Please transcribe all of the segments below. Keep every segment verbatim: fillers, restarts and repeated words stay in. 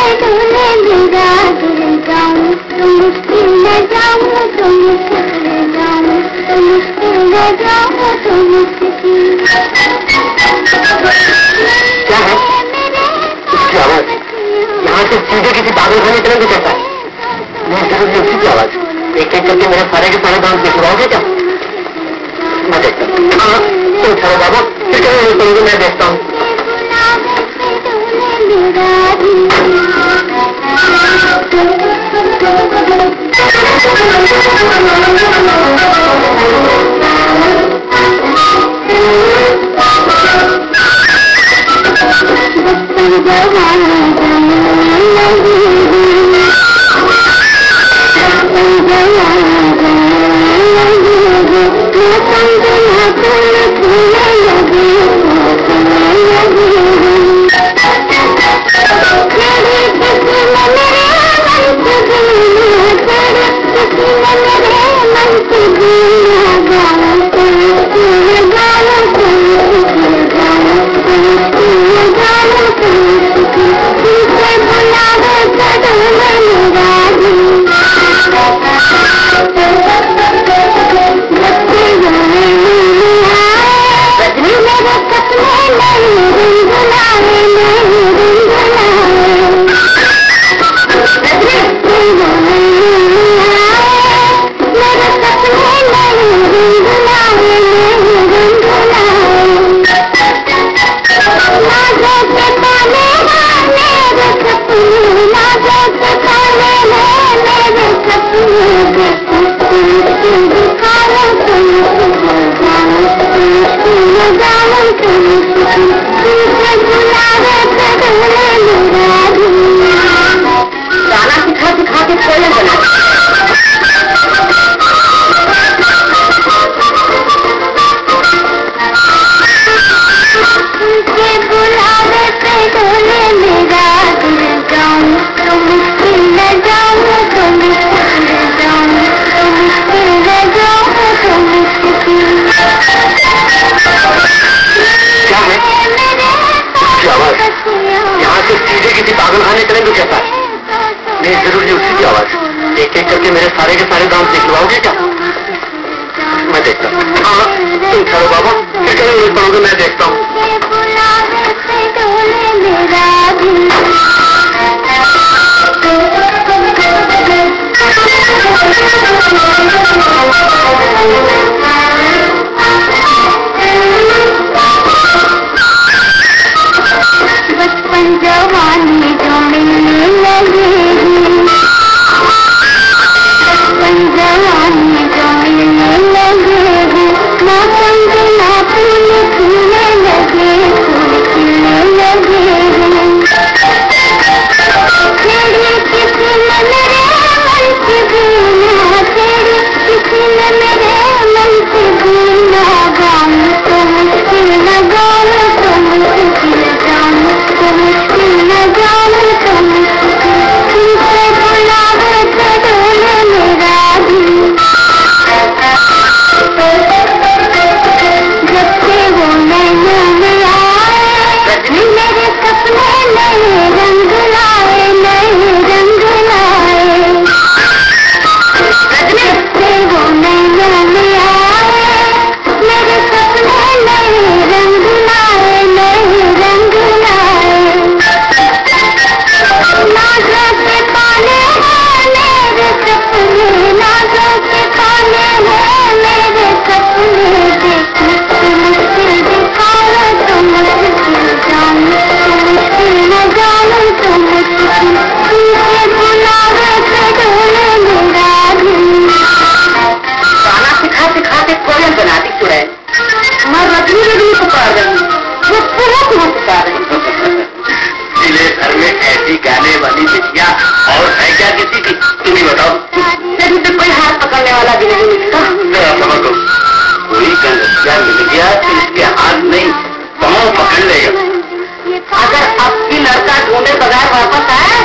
पे डोले मेरा दिल जाऊं तो मुश्किल न जाऊं तो मुश्किल जाऊं तो मुश्किल न जाऊं तो मुश्किल। क्या है उसकी आवाज? यहाँ से सीधे किसी पागल खाने चले तो कहता है। मैं जरूर उसी की आवाज। एक एक करके मेरे सारे के सारे दांत दिखवाओगे क्या? मैं देखता हूँ। हाँ तुम चलो बाबा, फिर कहीं नहीं करोगे, मैं देखता हूँ।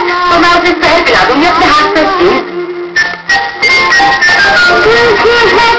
है